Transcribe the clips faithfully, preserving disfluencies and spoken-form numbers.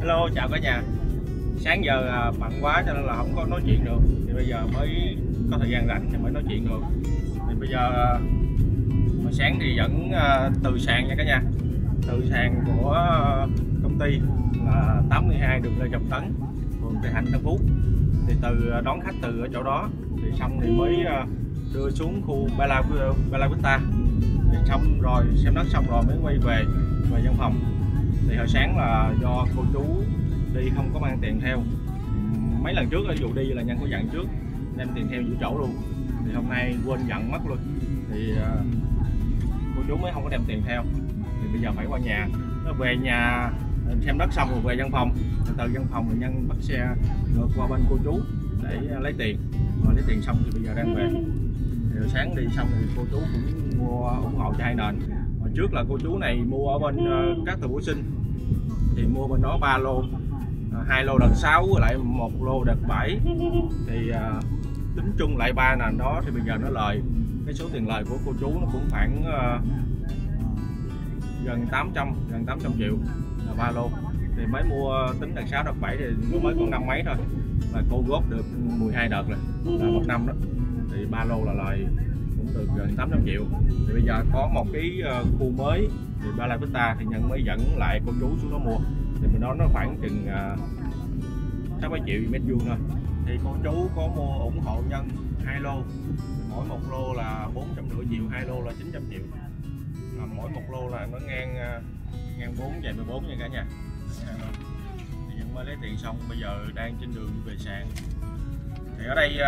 Hello, chào cả nhà. Sáng giờ bận quá cho nên là không có nói chuyện được. Thì bây giờ mới có thời gian rảnh thì mới nói chuyện được. Thì bây giờ hồi sáng thì vẫn từ sàn nha cả nhà. Từ sàn của công ty là tám mươi hai đường Lê Trọng Tấn, phường Tây Thạnh, Tân Phú. Thì từ đón khách từ ở chỗ đó thì xong thì mới đưa xuống khu Bella Bella Vista. Thì xong rồi xem đất xong rồi mới quay về về văn phòng. Thì hồi sáng là do cô chú đi không có mang tiền theo. Mấy lần trước ví dụ đi là Nhân có dặn trước đem tiền theo giữ chỗ luôn. Thì hôm nay quên dặn mất luôn. Thì uh, cô chú mới không có đem tiền theo. Thì bây giờ phải qua nhà. Nó về nhà xem đất xong rồi về văn phòng. Từ văn phòng thì Nhân bắt xe ngược qua bên cô chú để lấy tiền. Rồi lấy tiền xong thì bây giờ đang về. Thì hồi sáng đi xong thì cô chú cũng mua ủng hộ cho hai nền. Hồi trước là cô chú này mua ở bên uh, các Từ Bủi Sinh thì mua bên đó ba lô, hai lô đợt sáu với lại một lô đợt bảy. Thì uh, tính chung lại ba nền đó thì bây giờ nó lời cái số tiền lời của cô chú nó cũng khoảng uh, gần tám trăm gần tám trăm triệu là ba lô. Thì mới mua tính đợt sáu đợt bảy thì nó mới còn năm mấy thôi là cô góp được mười hai đợt rồi là một năm đó. Thì ba lô là lời cũng được gần tám trăm triệu. Thì bây giờ có một cái khu mới thì Bella Vista thì Nhân mới dẫn lại cô chú xuống đó mua. Thì mình nói nó khoảng chừng sáu bảy triệu mét vuông thôi. Thì cô chú có mua ủng hộ Nhân hai lô, mỗi một lô là bốn trăm rưỡi triệu, hai lô là chín trăm triệu. À, mỗi một lô là nó ngang ngang bốn dài mười bốn nha cả nhà. Thì Nhân mới lấy tiền xong bây giờ đang trên đường về sàn. Thì ở đây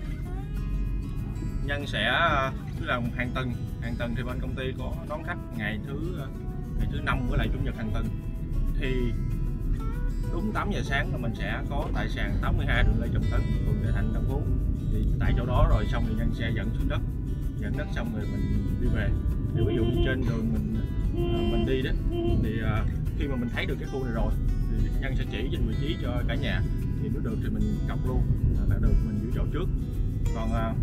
Nhân sẽ cứ làm hàng tuần, hàng tuần thì bên công ty có đón khách ngày thứ ngày thứ năm với lại chủ nhật hàng tuần. Thì đúng tám giờ sáng là mình sẽ có tại sàn tám mươi hai đường Lê Trọng Tấn, phường Tây Thạnh, Tân Phú. Thì tại chỗ đó rồi xong thì Nhân sẽ dẫn xuống đất, dẫn đất xong rồi mình đi về. Thì ví dụ như trên đường mình mình đi đó thì khi mà mình thấy được cái khu này rồi thì Nhân sẽ chỉ trên vị trí cho cả nhà. Thì nếu được thì mình cọc luôn, là được mình giữ chỗ trước. Còn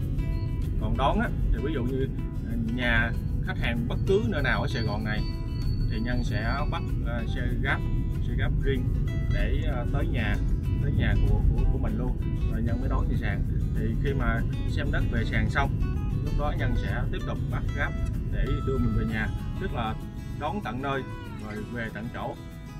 còn đón á thì ví dụ như nhà khách hàng bất cứ nơi nào ở Sài Gòn này thì Nhân sẽ bắt uh, xe Grab, xe Grab riêng để uh, tới nhà tới nhà của, của của mình luôn, rồi Nhân mới đón về sàn. Thì khi mà xem đất về sàn xong, lúc đó Nhân sẽ tiếp tục bắt Grab để đưa mình về nhà, tức là đón tận nơi rồi về tận chỗ.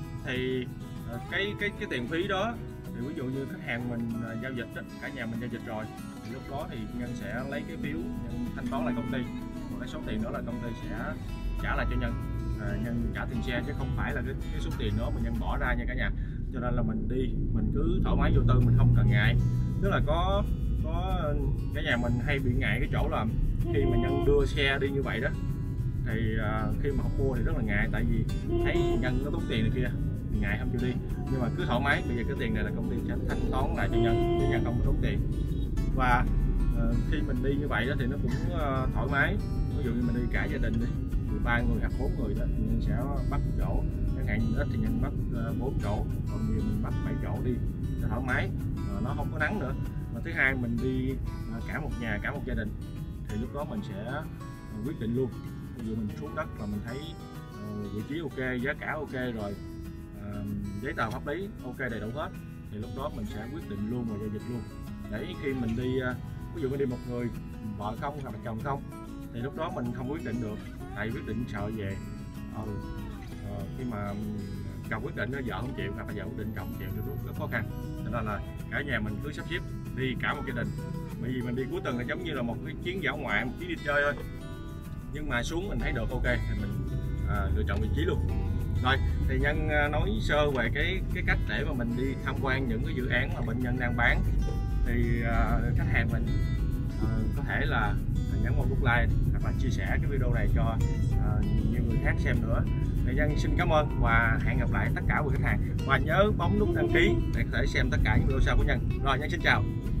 Thì uh, cái cái cái tiền phí đó thì ví dụ như khách hàng mình uh, giao dịch đó, cả nhà mình giao dịch rồi thì lúc đó thì Nhân sẽ lấy cái phiếu Nhân thanh toán lại công ty, còn cái số tiền đó là công ty sẽ trả lại cho Nhân. À, Nhân trả tiền xe chứ không phải là cái, cái số tiền đó mà Nhân bỏ ra nha cả nhà. Cho nên là mình đi mình cứ thoải mái vô tư, mình không cần ngại. Tức là có có cả nhà mình hay bị ngại cái chỗ là khi mà Nhân đưa xe đi như vậy đó thì à, khi mà không mua thì rất là ngại, tại vì thấy Nhân nó tốn tiền này kia thì ngại không chịu đi. Nhưng mà cứ thoải mái, bây giờ cái tiền này là công ty sẽ thanh toán lại cho Nhân, cho Nhân không có tốn tiền. Và uh, khi mình đi như vậy đó thì nó cũng uh, thoải mái. Ví dụ như mình đi cả gia đình đi, mười ba người hoặc bốn người đó thì Nhân sẽ bắt chỗ, cái ngày ít thì Nhân bắt bốn uh, chỗ, còn nhiều mình bắt bảy chỗ đi cho thoải mái, uh, nó không có nắng nữa. Và thứ hai mình đi uh, cả một nhà, cả một gia đình thì lúc đó mình sẽ uh, quyết định luôn. Ví dụ mình xuống đất là mình thấy uh, vị trí ok, giá cả ok rồi, uh, giấy tờ pháp lý ok đầy đủ hết, thì lúc đó mình sẽ quyết định luôn và giao dịch luôn. Để khi mình đi, ví dụ mình đi một người, vợ không hoặc là chồng không, thì lúc đó mình không quyết định được, tại quyết định sợ về ừ, ờ, khi mà chồng quyết định vợ không chịu hoặc là vợ quyết định chồng không chịu thì lúc rất khó khăn. Cho nên là cả nhà mình cứ sắp xếp đi cả một gia đình, bởi vì mình đi cuối tuần là giống như là một cái chuyến dã ngoại, một chuyến đi chơi thôi. Nhưng mà xuống mình thấy được ok thì mình à, lựa chọn vị trí luôn. Rồi thì Nhân nói sơ về cái cái cách để mà mình đi tham quan những cái dự án mà bệnh nhân đang bán. Thì uh, khách hàng mình uh, có thể là nhấn một nút like hoặc là chia sẻ cái video này cho uh, nhiều người khác xem nữa. Thì Nhân xin cảm ơn và hẹn gặp lại tất cả quý khách hàng, và nhớ bấm nút đăng ký để có thể xem tất cả những video sau của Nhân. Rồi Nhân xin chào.